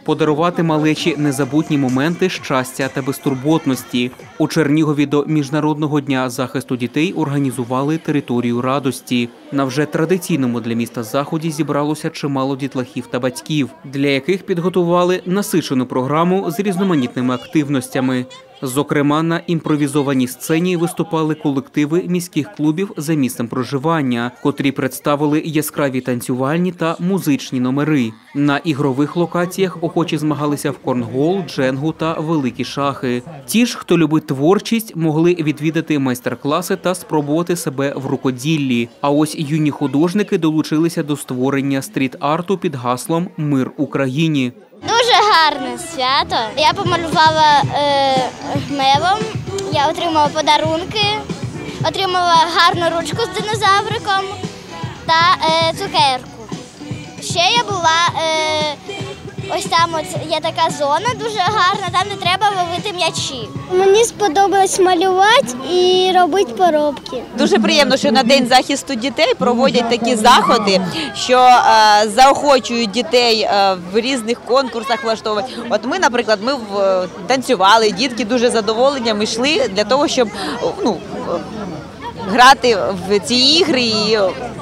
подарувати малечі незабутні моменти щастя та безтурботності. У Чернігові до Міжнародного дня захисту дітей організували територію радості. На вже традиційному для міста заході зібралося чимало дітлахів та батьків, для яких підготували насичену програму з різноманітними активностями. Зокрема, на імпровізованій сцені виступали колективи міських клубів за місцем проживання, котрі представили яскраві танцювальні та музичні номери. На ігрових локаціях охочі змагалися в корнгол, дженгу та великі шахи. Ті ж, хто любить творчість, могли відвідати майстер-класи та спробувати себе в рукоділлі. А ось юні художники долучилися до створення стріт-арту під гаслом «Мир Україні». Дуже гарне свято. Я помалювала мелом, я отримала подарунки, отримала гарну ручку з динозавриком та цукерку. Ще я була, ось там є така зона дуже гарна, там де треба ловити м'ячі. Мені сподобалось малювати і робити поробки. Дуже приємно, що на День захисту дітей проводять такі заходи, що заохочують дітей в різних конкурсах влаштовувати. От ми, наприклад, танцювали, дітки дуже задоволені, ми йшли для того, щоб грати в ці ігри і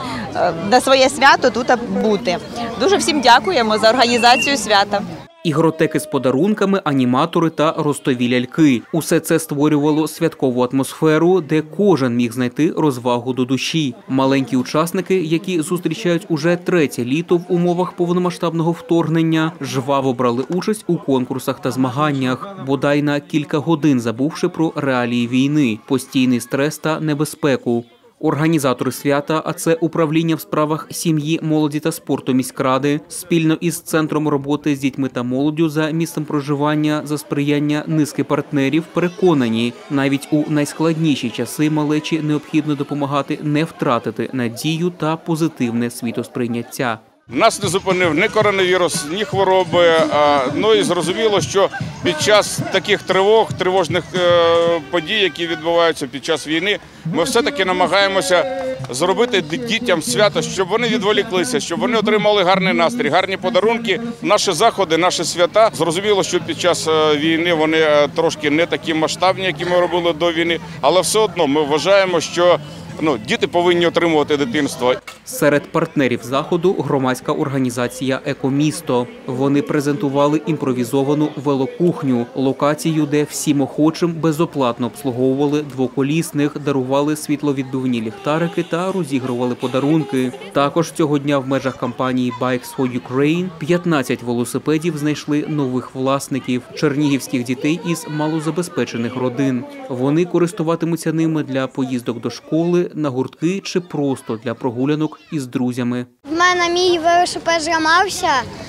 на своє свято тут бути. Дуже всім дякуємо за організацію свята. Ігротеки з подарунками, аніматори та ростові ляльки. Усе це створювало святкову атмосферу, де кожен міг знайти розвагу до душі. Маленькі учасники, які зустрічають уже третє літо в умовах повномасштабного вторгнення, жваво брали участь у конкурсах та змаганнях, бодай на кілька годин забувши про реалії війни, постійний стрес та небезпеку. Організатори свята, а це управління в справах сім'ї, молоді та спорту міськради, спільно із Центром роботи з дітьми та молоддю за місцем проживання за сприяння низки партнерів, переконані, навіть у найскладніші часи малечі необхідно допомагати не втратити надію та позитивне світосприйняття. Нас не зупинив ні коронавірус, ні хвороби. Ну і зрозуміло, що під час таких тривожних подій, які відбуваються під час війни, ми все-таки намагаємося зробити дітям свято, щоб вони відволіклися, щоб вони отримали гарний настрій, гарні подарунки. Наші заходи, наші свята. Зрозуміло, що під час війни вони трошки не такі масштабні, які ми робили до війни, але все одно ми вважаємо, що діти повинні отримувати дитинство. Серед партнерів заходу громадська організація «Екомісто». Вони презентували імпровізовану велокухню, локацію, де всім охочим безоплатно обслуговували двоколісних, дарували світловідбивні ліхтарики та розігрували подарунки. Також цього дня в межах кампанії Bikes for Ukraine 15 велосипедів знайшли нових власників – чернігівських дітей із малозабезпечених родин. Вони користуватимуться ними для поїздок до школи, на гуртки чи просто для прогулянок із друзями. В мене мій велосипед зламався,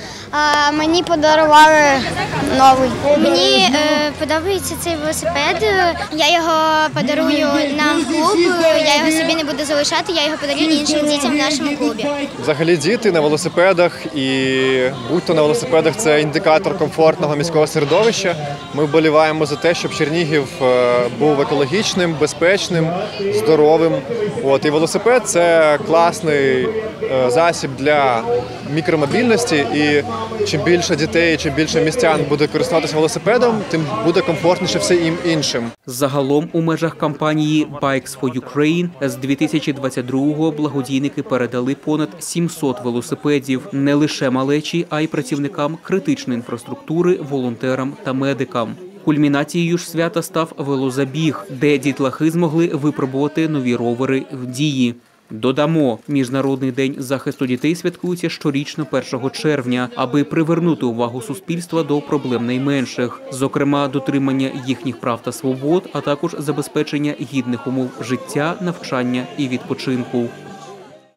а мені подарували новий. Мені подобається цей велосипед, я його подарую нам клуб, я його собі не буду залишати, я його подарую іншим дітям в нашому клубі. Взагалі діти на велосипедах і будь-то на велосипедах – це індикатор комфортного міського середовища. Ми вболіваємо за те, щоб Чернігів був екологічним, безпечним, здоровим. І велосипед – це класний засіб для мікромобільності, і чим більше дітей, чим більше містян буде користуватися велосипедом, тим буде комфортніше всім іншим. Загалом у межах кампанії Bikes for Ukraine з 2022-го благодійники передали понад 700 велосипедів не лише малечі, а й працівникам критичної інфраструктури, волонтерам та медикам. Кульмінацією ж свята став велозабіг, де дітлахи змогли випробувати нові ровери в дії. Додамо, Міжнародний день захисту дітей святкується щорічно 1 червня, аби привернути увагу суспільства до проблем найменших, зокрема дотримання їхніх прав та свобод, а також забезпечення гідних умов життя, навчання і відпочинку.